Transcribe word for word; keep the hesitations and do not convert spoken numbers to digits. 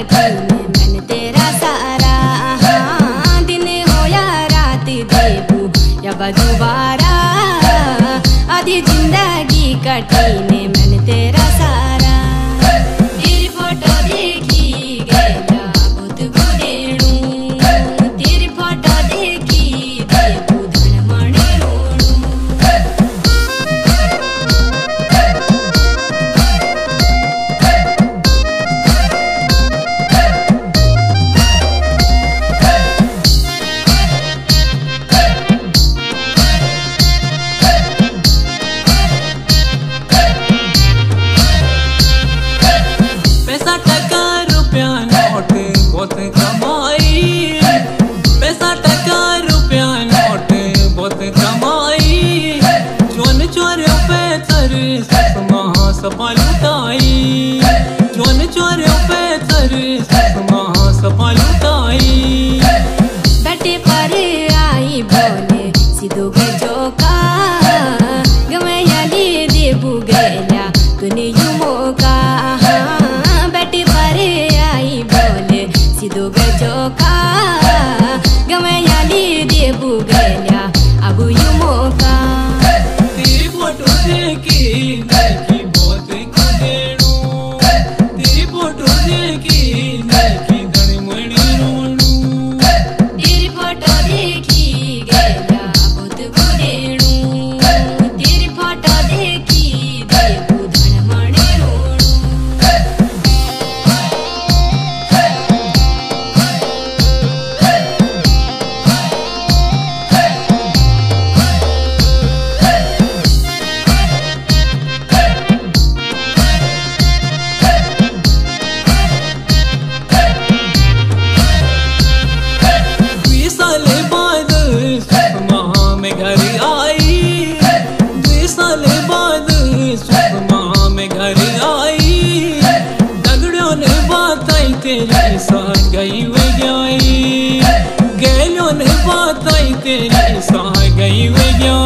कठिन मैंने तेरा सारा दिन हो या रात देबू या दोबारा आधी जिंदगी कठिन मैंने तेरा सारा तेरी फोटो देखी गया बहुत गुडेणू तेरी फोटो देखी देबू धन मणि रोणू कमाई पैसा टका रुपया नोट बहुत कमाई जोन चोर पे तर सस महा सपा लुटाई जोन चोर पे तर सस महा सपा लुटाई बेटे पर आई बोले सिद्धू गजो का गमे याली देबू गया तूने यू मौका बेटे पर आई बोले सिद्धू गजो का गमे याली देबू गया अब यू मौका तेरी फोटो देखी देखी बहुत गुडेणू तेरी फोटो देखी देखी धन मणि रोणू तेरी फोटो देखी गया बहुत गुडेणू तेरी फोटो देखी देबू धन मणि रोणू तेरी साथ गई वे गई गैलों ने बात आई तेरी साथ गई वे गई